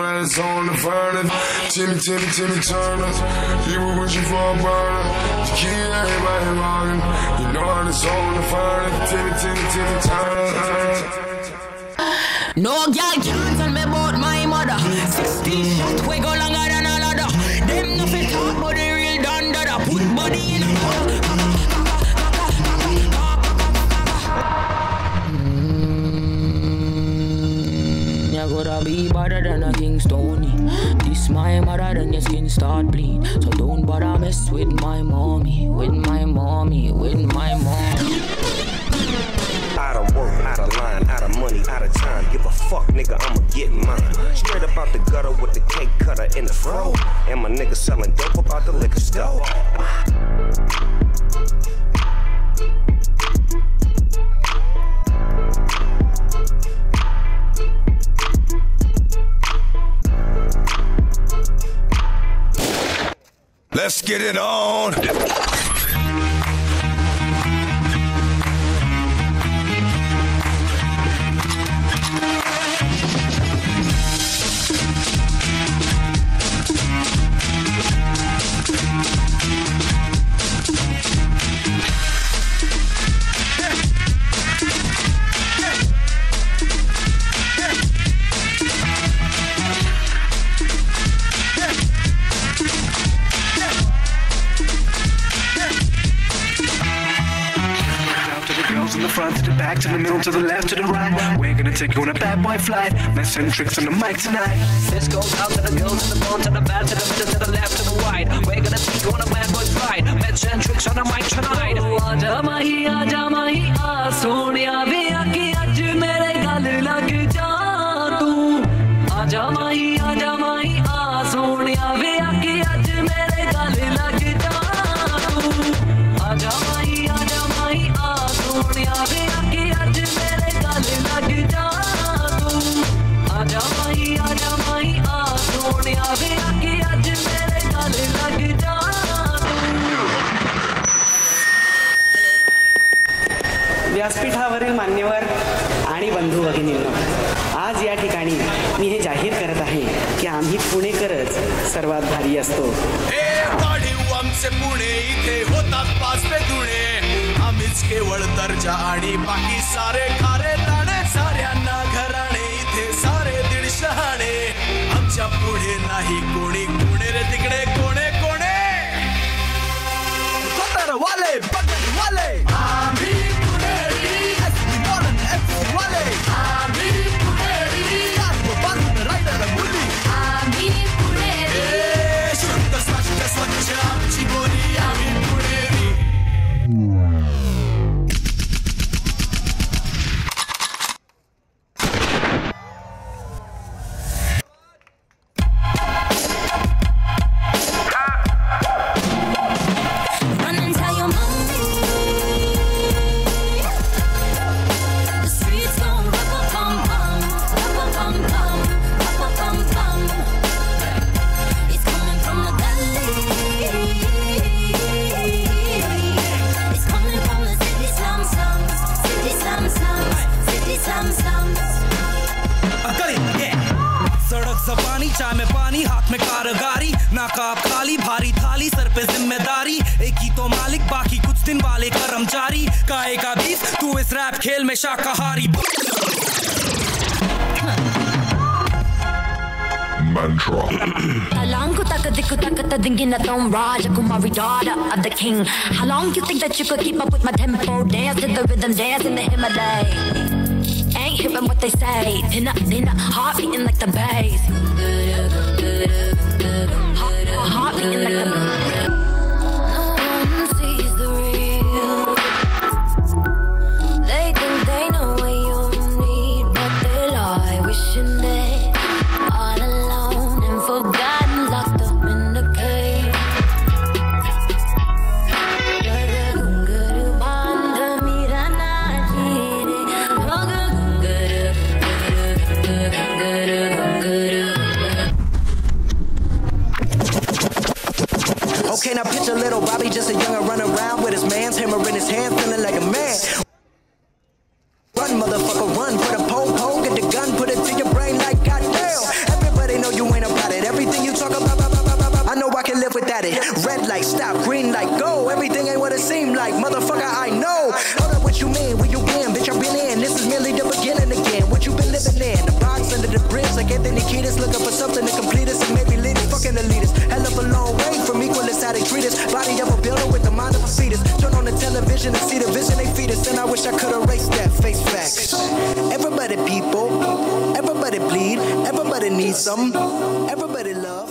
that it's on the furnace. Timmy Turner, you were wishing for a burner. You keep everybody rocking. You know that it's on the furnace. Timmy Turner. No girl can't tell me about my mother. 16 shots we go longer than another. Them nothing talk about the real Don Dada. Put body in a You gotta be better than a Kingstoni. This my mother, then your skin start bleed. So don't bother mess with my mommy. With my mommy. Out of work, out of line, out of money, out of time. Give a fuck, nigga, I'ma get mine. Straight up out the gutter with the cake cutter in the fro. And my nigga selling dope about the liquor store. Let's get it on. From the front to the back, to the middle, to the left, to the right. We're gonna take you on a bad boy flight. Mess and tricks on the mic tonight. This goes out to the girls, to the bone, to the back, to the middle, to the left, to the right. We're gonna take you on a bad boy flight. Mess and tricks on the mic tonight. Aaja mahi, sooniya ve aake aaj mere gal lag ja tu. Aaja mahi, sooniya ve aake aaj mere gal lag ja tu. Aaja mahi, sooniya ve aake aaj mere gal lag ja tu. Aaja mahi, sooniya ve aake aaj mere gal lag ja tu. व्यासपीठावरील मान्यवर आणि बंधू भगिनींनो, आज या ठिकाणी मी हे जाहीर करत आहे की आम्ही पुणेकरच सर्वात भारी असतो. आमचे पुणे इथे होतात पाच पे धुणे. आम्हीच केवळ दर्जा आणि बाकी सारे खारे दाणे. साऱ्यांना घराणे इथे सारे दीड शहाणे. आमच्या पुढे नाही कोणी कोणे रे तिकडे कोणे कोणे. वाले बटन वाले आम्ही पुणेरी. वाले आम्ही पुणेरी. रायडर मुली आम्ही पुणेरी. शुद्ध स्वच्छ आमची बोली आम्ही पुणेरी. जबानी चाय में पानी हाथ में कारगारी नाकाब खाली भारी थाली सर पे जिम्मेदारी एक ही तो मालिक बाकी कुछ दिन वाले कर्मचारी काहे का बीस तू इस रैप खेल में शाकाहारी Mantra. How of the king. How long you think that you could keep up with my tempo? Dance to the rhythm, dance in the Himalaya. Ain't hearing what they say. Pin up, heart beating like the bass. Heart beating like the bass. No one sees the real. They think they know what you need, but they lie, wishing they all alone and forgotten, locked up in the cave. Okay, now picture little Bobby, just a youngin' running around with his man's hammer in his hand, feeling like a man. Run, motherfucker, run. Put a pole, get the gun, put it to your brain like goddamn. Everybody know you light stop, green light go. Everything ain't what it seemed like, motherfucker, I know. Hold up, what you mean? Where you been? Bitch, I've been in. This is merely the beginning again. What you been living in? The box under the bridge, like Anthony Kiedis, looking for something to complete us and maybe lead us. Fucking elitist, hell of a long way from equalists, how they treat us. Body of a builder with the mind of a fetus. Turn on the television and see the vision they feed us, and I wish I could erase that. Face facts. Everybody people, everybody bleed, everybody needs some, everybody love.